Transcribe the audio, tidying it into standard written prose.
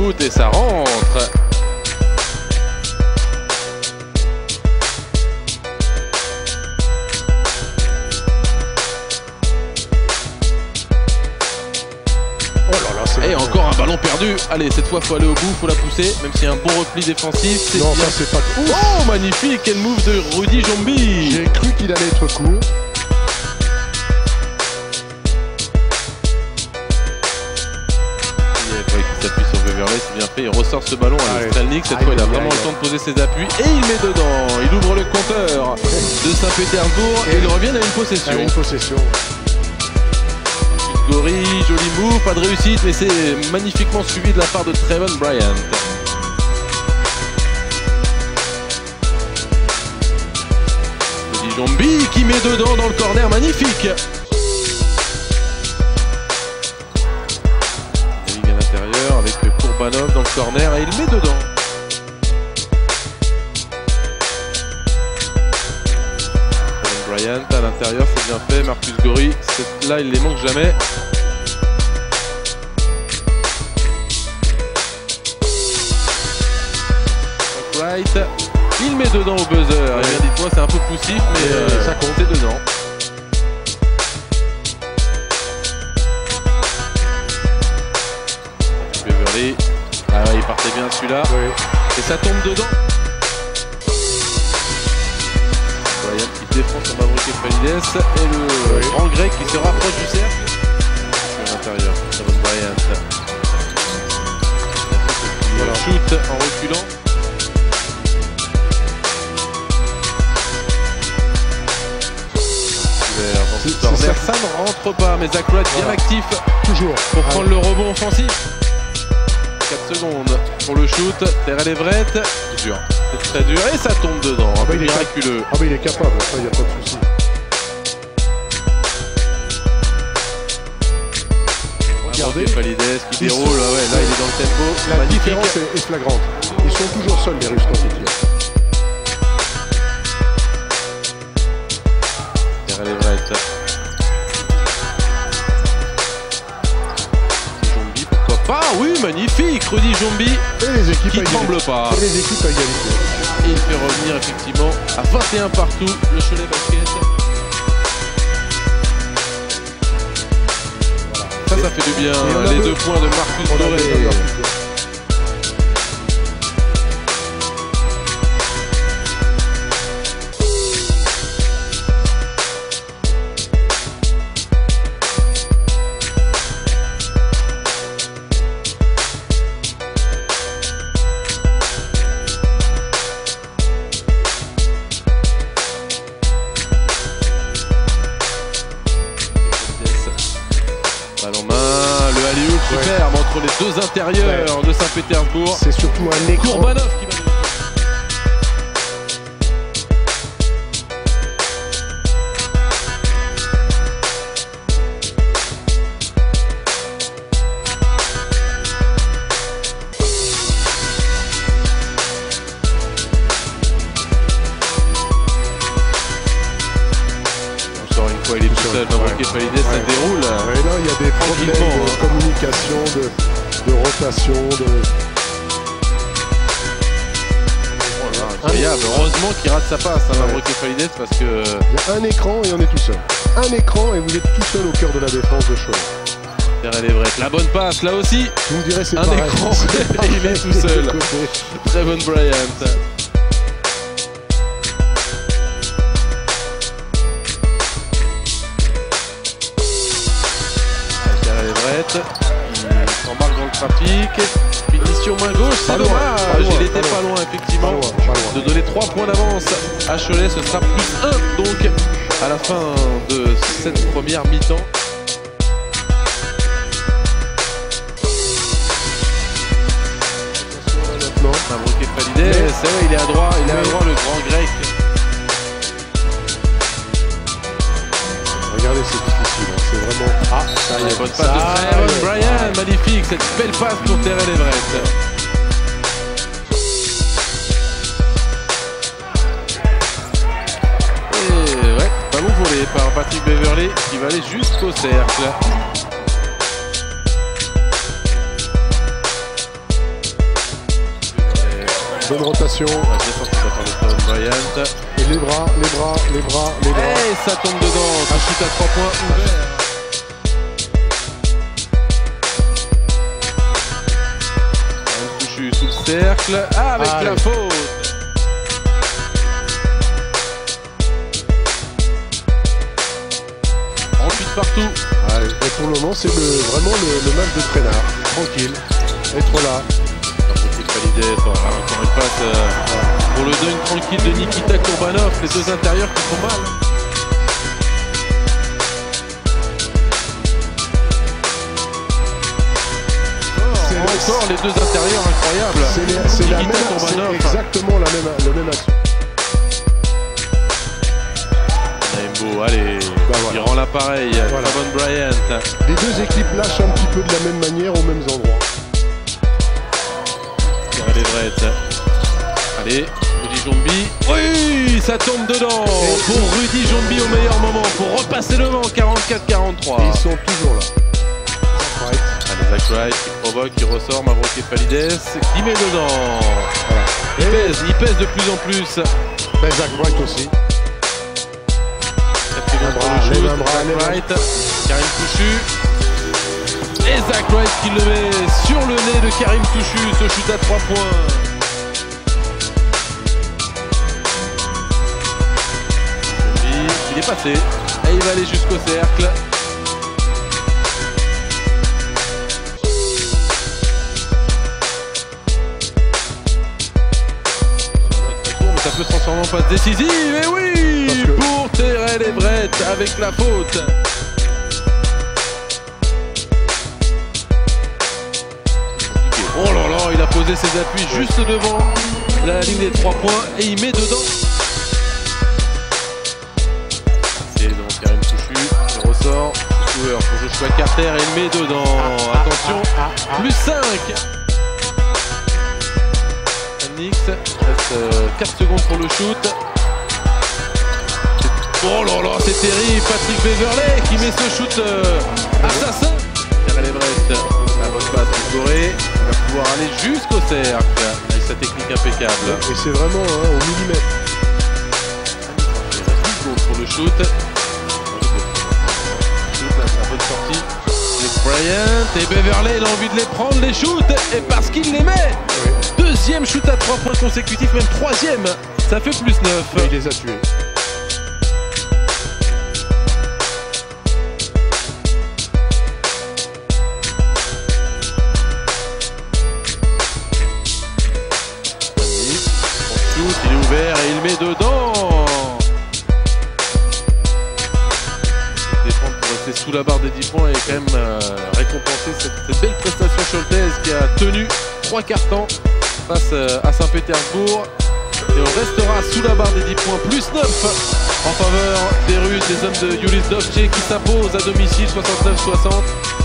shoot et ça rentre. Et encore un ballon perdu. Allez, cette fois faut aller au bout, faut la pousser, même s'il y a un bon repli défensif. Non, ça c'est pas cool. Oh, magnifique, quel move de Rudy Jombi. J'ai cru qu'il allait être court. Il s'appuie sur Beverley, c'est bien fait. Il ressort ce ballon à Strelnik. Cette fois, il a vraiment le temps de poser ses appuis et il met dedans. Il ouvre le compteur de Saint-Pétersbourg et ils reviennent à une possession. À une possession. Gori, joli move, pas de réussite, mais c'est magnifiquement suivi de la part de Trevon Bryant. Rudy Jombi qui met dedans dans le corner, magnifique. Il ligue à l'intérieur avec Courbanov dans le corner et il met dedans. Bryant à l'intérieur, c'est bien fait. Marcus Gori, là il les manque jamais. Right. Il met dedans au buzzer. Et bien des fois c'est un peu poussif, mais ça compte, c'est dedans. Beverley. Ah ouais, il partait bien celui-là. Oui. Et ça tombe dedans. Bryant qui défend son Mavropanos et le grand grec qui se rapproche du cercle. Sur l'intérieur, Trevon Bryant. Voilà. Shoot en reculant. Ça ne rentre pas, mais Zach Wright bien actif. Toujours. Pour prendre le rebond offensif. 4 secondes pour le shoot. Terrell Everett. C'est dur. C'est très dur et ça tombe dedans. Un peu miraculeux. Ah mais il est capable, ça, il n'y a pas de souci. Regardez Falides qui déroule. Ouais, là il est dans le tempo. La différence est flagrante. Ils sont toujours seuls les Russes quand ils tirent. Terrell Everett. Jombi, pourquoi pas? Oui, magnifique. Rudy Jombi qui ne tremble pas. Et les équipes à égalité. Et il fait revenir effectivement à 21 partout le Cholet Basket. Ça fait du bien. Les 2 points de Marcus Doré. Balle en main, le alley-oop superbe entre les 2 intérieurs de Saint-Pétersbourg. C'est surtout un écran. Courbanov qui va il est tout seul, Mavropanos, ça déroule. Ouais, là, il y a des problèmes de communication, de rotation, incroyable, heureusement qu'il rate sa passe, Mavropanos, parce que... Il y a un écran et on est tout seul. Un écran et vous êtes tout seul au cœur de la défense de Cholet. Terrell Everett, la bonne passe, là aussi. Vous me direz c'est un écran et il est tout seul. Trevon Bryant. Il s'embarque dans le trafic. Finition main gauche, c'est dommage. Il était pas loin effectivement de donner 3 points d'avance à Cholet. Ce sera plus 1 donc à la fin de cette première mi-temps. Mavropanos, il est à droite, le grand grec. Regardez, c'est difficile, c'est vraiment... Ah, ça y est, bonne passe de Trevon Bryant, magnifique, cette belle passe pour Terrell Everett. Et ouais, ballon volé par Patrick Beverley qui va aller jusqu'au cercle. Bonne rotation. Bien sorti de la part de Kevin Bryant. Et les bras. Et ça tombe dedans. Un shoot à 3 points ouvert. Touchu sous le cercle avec la faute. Ensuite partout. Allez. Et pour le moment, c'est vraiment le match de Traînard. Tranquille. Être là. Valides, encore une passe pour le dunk tranquille de Nikita Kurbanov. Les deux intérieurs qui font mal. Encore les deux intérieurs incroyables. C'est exactement le même action. Naimbo, allez, il rend l'appareil. Kevin Bryant. Les deux équipes lâchent un petit peu de la même manière aux mêmes endroits. Allez, Rudy Jombi. Oui, ça tombe dedans pour Rudy Jombi au meilleur moment pour repasser le vent. 44-43. Ils sont toujours là. Allez, Zach Wright qui provoque, qui ressort, Mavropapadidis qui met dedans. Voilà. Il pèse de plus en plus. Zach Wright aussi. 4 secondes pour le shoot. Zach Wright, Karim Touchu. Et Zach Wright qui le met sur le nez de Karim Touchu, ce shoot à 3 points. Il est passé et il va aller jusqu'au cercle. Ça peut se transformer en passe décisive, et oui, pour Terrell Everett avec la faute. Oh là là, il a posé ses appuis juste devant la ligne des 3 points et il met dedans. C'est donc Karim Touchu qui ressort. Joueur pour Joshua Carter et il met dedans. Attention, plus 5. Nix, reste 4 secondes pour le shoot. Oh là là, c'est terrible. Patrick Beverley qui met ce shoot assassin. Terrell Everett, la bonne passe pour Gorée. Il va pouvoir aller jusqu'au cercle avec sa technique impeccable. Et c'est vraiment au millimètre. Il reste 10 secondes pour le shoot. La bonne sortie. Avec Bryant et Beverley, il a envie de les prendre, les shoots. Et parce qu'il les met. Deuxième shoot à 3 points consécutifs, même troisième. Ça fait plus 9. Et il les a tués. Il est ouvert et il met dedans. Défendre pour rester sous la barre des 10 points et quand même récompenser cette belle prestation Scholtez qui a tenu 3 quarts temps face à Saint-Pétersbourg. Et on restera sous la barre des 10 points, plus 9 en faveur des Russes, des hommes de Ulis Dovce qui s'imposent à domicile 69-60.